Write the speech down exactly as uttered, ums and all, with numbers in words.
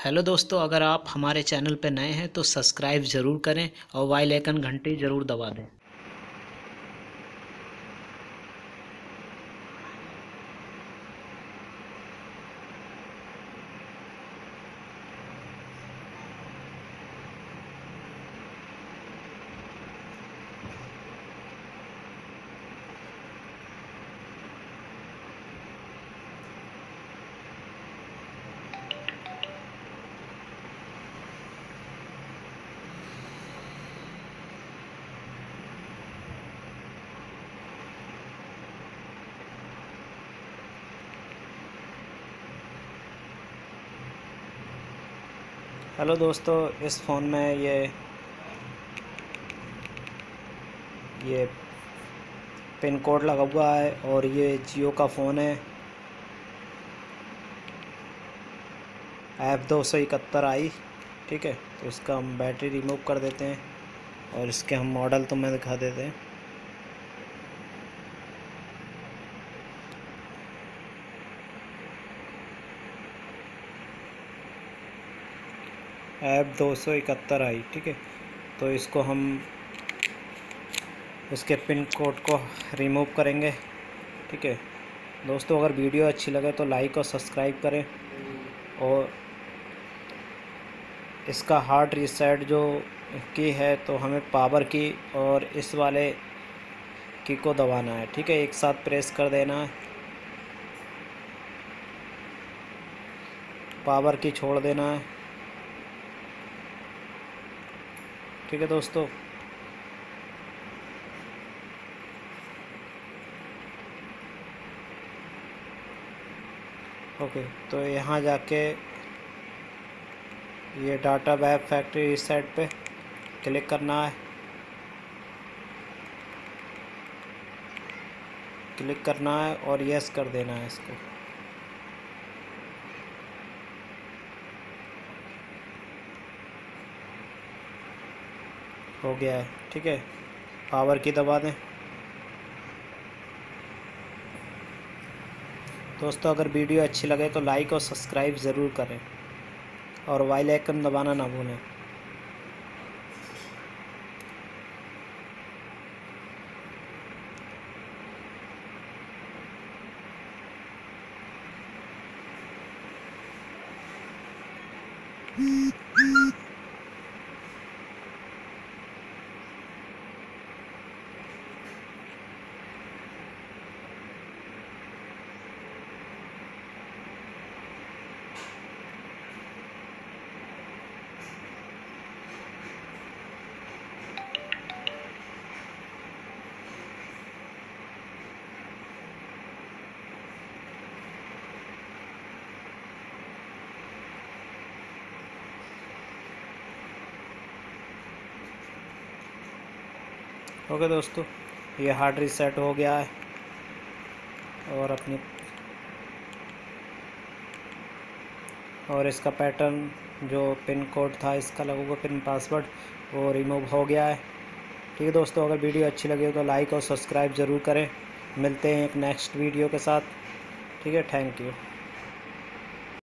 Hello दोस्तों, अगर आप हमारे चैनल पर नए हैं तो सब्सक्राइब ज़रूर करें और बेल आइकन घंटी ज़रूर दबा दें। हेलो दोस्तों, इस फ़ोन में ये ये पिन कोड लगा हुआ है और ये जियो का फ़ोन है। एफ दो सौ इकहत्तर आई। ठीक है, तो इसका हम बैटरी रिमूव कर देते हैं और इसके हम मॉडल तुम्हें दिखा देते हैं। एफ दो सौ इकहत्तर आई। ठीक है, तो इसको हम इसके पिन कोड को रिमूव करेंगे। ठीक है दोस्तों, अगर वीडियो अच्छी लगे तो लाइक और सब्सक्राइब करें और इसका हार्ड रीसेट जो की है तो हमें पावर की और इस वाले की को दबाना है। ठीक है, एक साथ प्रेस कर देना है, पावर की छोड़ देना है। ठीक है दोस्तों, ओके, तो यहाँ जाके ये डाटा वेब फैक्ट्री रीसेट पे क्लिक करना है। क्लिक करना है और यस कर देना है इसको। हो गया है। ठीक है, पावर की दबा दें। दोस्तों, अगर वीडियो अच्छी लगे तो लाइक और सब्सक्राइब ज़रूर करें और बेल आइकन दबाना ना भूलें। ओके दोस्तों, ये हार्ड रीसेट हो गया है और अपनी और इसका पैटर्न जो पिन कोड था इसका लगा हुआ पिन पासवर्ड वो रिमूव हो गया है। ठीक है दोस्तों, अगर वीडियो अच्छी लगी हो तो लाइक और सब्सक्राइब ज़रूर करें। मिलते हैं एक नेक्स्ट वीडियो के साथ। ठीक है, थैंक यू।